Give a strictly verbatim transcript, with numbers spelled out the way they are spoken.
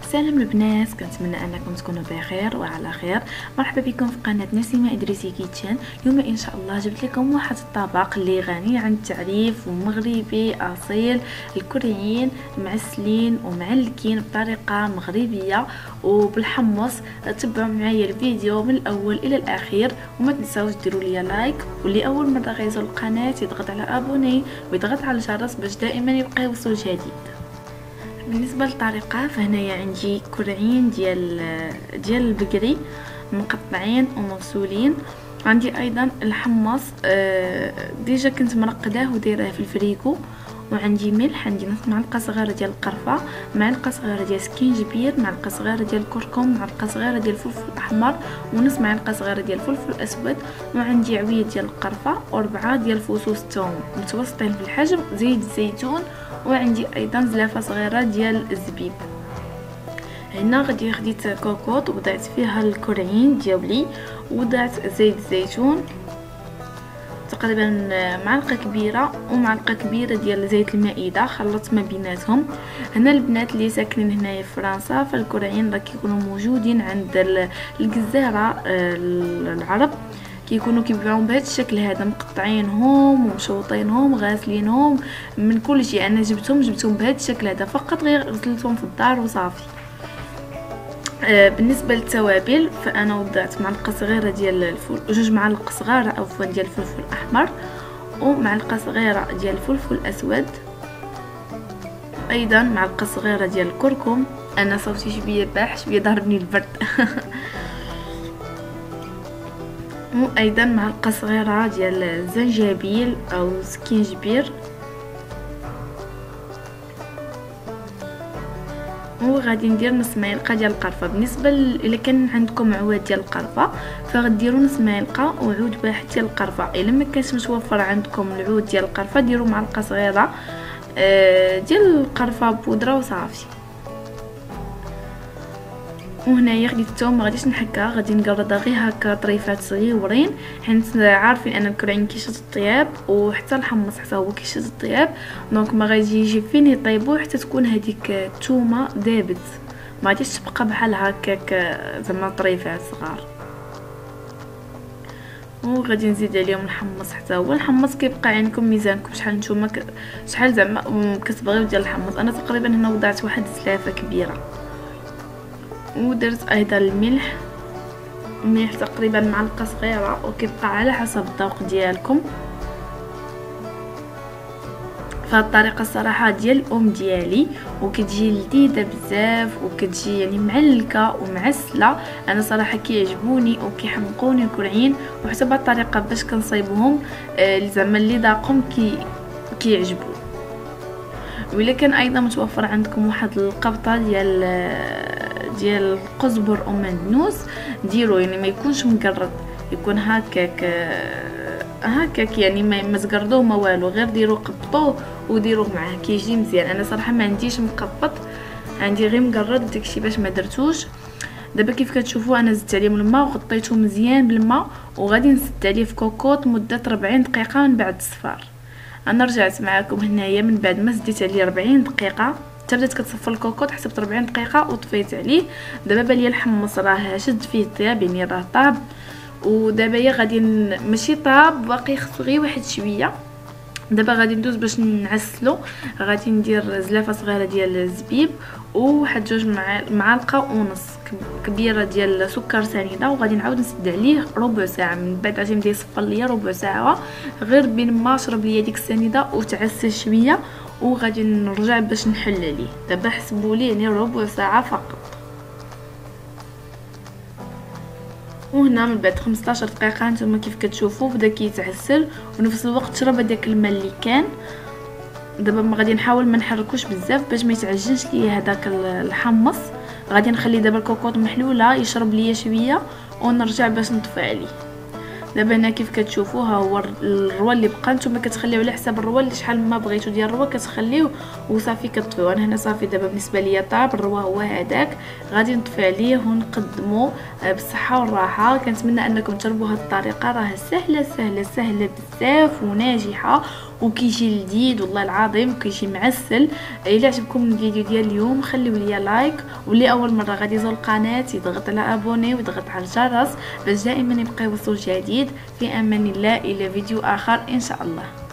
سلام البنات، كنتمنى انكم تكونوا بخير وعلى خير. مرحبا بكم في قناه نسيمه ادريسي كيتشن. اليوم ان شاء الله جبت لكم واحد الطبق اللي غني عن التعريف ومغربي اصيل. الكوريين معسلين ومعلكين بطريقه مغربيه وبالحمص. تبعوا معايا الفيديو من الاول الى الاخير وما تنساوش ديروا لي لايك، واللي اول مره غيزور القناه يضغط على ابوني ويضغط على الجرس باش دائما يبقى يوصل جديد. بالنسبه للطريقه فهنايا عندي كرعين ديال ديال البقري مقطعين ومغسولين. عندي ايضا الحمص آه ديجا كنت مرقداه ودايراه في الفريكو، وعندي ملح، عندي نص معلقه صغيره ديال القرفه، معلقه صغيره ديال سكينجبير، معلقه صغيره ديال الكركم، معلقه صغيره ديال الفلفل الاحمر، ونص معلقه صغيره ديال الفلفل الاسود، وعندي عويه ديال القرفه وربعه ديال فصوص الثوم متوسطين في الحجم، زيت الزيتون، وعندي ايضا زلافه صغيره ديال الزبيب. هنا غادي خديت كوكوط وضعت فيها الكرعين ديالي، وضعت زيت الزيتون تقريبا معلقه كبيره ومعلقه كبيره ديال زيت المائده، خلطت ما بيناتهم. هنا البنات اللي ساكنين هنايا في فرنسا فالكرعين راه كيكونوا موجودين عند الجزيره العرب، كيكونوا كيبيعوهم بهذا الشكل هذا، مقطعينهم ومشوطينهم غاسلينهم من كل شيء. انا جبتهم جبتهم بهذا الشكل هذا فقط، غير غسلتهم في الدار وصافي. آه بالنسبه للتوابل فانا وضعت معلقه صغيره ديال الفول، جوج معالق صغار عفوا ديال الفلفل الاحمر، ومعلقه صغيره ديال الفلفل الاسود، ايضا معلقه صغيره ديال الكركم. انا صوتي شويه باح، شويه ضربني البرد وايضا معلقه صغيره ديال الزنجبيل او سكينجبير، وغادي ندير نص معلقه ديال القرفه. بالنسبه الا كان عندكم عواد ديال القرفه فغديروا نص معلقه وعود واحد ديال القرفه. الا ما كانش متوفر عندكم العود ديال القرفه ديروا معلقه صغيره ديال القرفه بودره وصافي. وهنايا خديت الثوم، ما غاديش نحكها، غادي نقرضها غير هكا طريفات صغيورين، حيت عارفين ان الكرعين كيشد الطياب وحتى الحمص حتى هو كيشد الطياب، دونك ما غادي يجي فين يطيبوا حتى تكون هذيك الثومه دابت، ما غاديش تبقى بحال هكاك زعما طريفات صغار. وغادي نزيد عليهم الحمص حتى هو. الحمص كيبقى عندكم ميزانكم شحال نتوما ك... شحال زعما كتبغيو ديال الحمص. انا تقريبا هنا وضعت واحد الزلافه كبيره، ودرت ايضا الملح، الملح تقريبا معلقه صغيره، وكيبقى على حسب الذوق ديالكم. فهاد الطريقه الصراحه ديال الام ديالي وكتجي لذيذه بزاف وكتجي يعني معلكه ومعسله. انا صراحه كيعجبوني وكيحمقوني الكرعين، وحتى بهاد الطريقه باش كنصايبهم آه زعما اللي ذاقهم كي كيعجبوا. وإلا كان ايضا متوفر عندكم واحد القبطه ديال ديال القزبر او مندنوس ديروا، يعني ما يكونش مقرد، يكون هكاك هكاك يعني ما تقردوه ما والو، غير ديروا قبطوه وديروه معاه كيجي مزيان. انا صراحه ما عنديش مقبط، عندي غير مقرد، داكشي باش ما درتوش. دابا كيف كتشوفوا انا زدت عليه الماء وغطيته مزيان بالماء، وغادي نسد عليه في كوكوط مده أربعين دقيقه من بعد الصفار. انا رجعت معكم هنايا من بعد ما زديت عليه أربعين دقيقه، حتى بدات كتصفر الكوكوط، حسبت أربعين دقيقه وطفيت عليه. دابا بالي الحمص راه شد فيه الطياب، يعني راه طاب، ودابا يا غادي ماشي طاب باقي خصو غير واحد شويه. دابا غادي ندوز باش نعسلو. غادي ندير زلافه صغيره ديال الزبيب وواحد جوج معالق ونص كبيره ديال سكر سنيده، وغادي نعاود نسد عليه ربع ساعه. من بعد غادي يبدا يصفر ليا ربع ساعه، غير بين ما شرب ليا ديك السنيده وتعسل شويه، وغادي نرجع باش نحل عليه. دابا حسبوا لي يعني ربع ساعه فقط. وهنا من بعد خمسطاش دقيقه نتوما كيف كتشوفوا بدا كيتعسل، ونفس الوقت شرب هذاك الماء اللي كان. دابا ما غادي نحاول ما نحركوش بزاف باش ما يتعجنش ليا هذاك الحمص. غادي نخلي دابا الكوكوط محلوله يشرب ليا شويه ونرجع باش نطفي عليه. دابا هنا كيف كتشوفوها هو الروا اللي بقى، نتوما كتخليو على حساب الروا اللي شحال ما بغيتو ديال الروا كتخليوه وصافي كطفيوه. انا هنا صافي دابا بالنسبه ليا طاب الروا هو هذاك، غادي نطفي عليه ونقدموا بالصحه والراحه. كنتمنى انكم تجربوا هذه الطريقه، راه سهله سهله سهله بزاف وناجحه وكيجي لذيذ والله العظيم وكيجي معسل. الا عجبكم الفيديو ديال اليوم خليو لي لايك، واللي اول مره غادي يزور القناه يضغط على ابوني ويضغط على الجرس باش دائما يبقى يوصل جديد. في امان الله، الى فيديو اخر ان شاء الله.